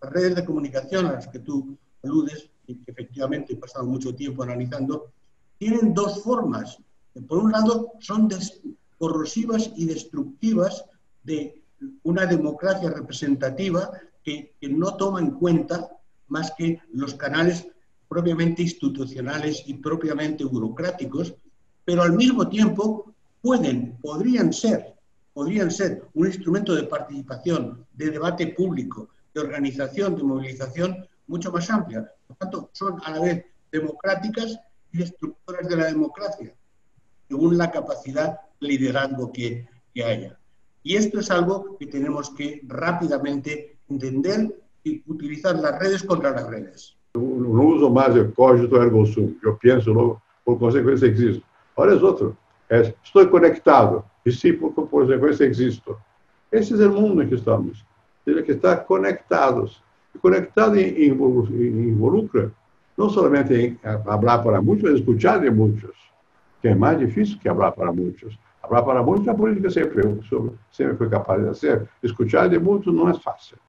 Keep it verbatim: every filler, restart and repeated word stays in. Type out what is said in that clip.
las redes de comunicación a las que tú aludes, y que efectivamente he pasado mucho tiempo analizando, tienen dos formas. Por un lado, son corrosivas y destructivas de una democracia representativa que, que no toma en cuenta más que los canales propiamente institucionales y propiamente burocráticos, pero al mismo tiempo pueden, podrían ser, podrían ser un instrumento de participación, de debate público, de organización, de movilización mucho más amplia. Por tanto, son a la vez democráticas y destructoras de la democracia, según la capacidad de liderazgo que, que haya. Y esto es algo que tenemos que rápidamente entender y utilizar las redes contra las redes. Não uso mais o cogito ergo sum. Eu penso, logo, por consequência, existo. Olha os outros. É, estou conectado. E sim, por, por consequência, existo. Esse é o mundo em que estamos. Temos que estar conectados. E conectado involucra não somente em falar para muitos, mas escutar de muitos. Que é mais difícil que falar para muitos. Falar para muitos, a política sempre, sempre foi capaz de fazer. Escutar de muitos não é fácil.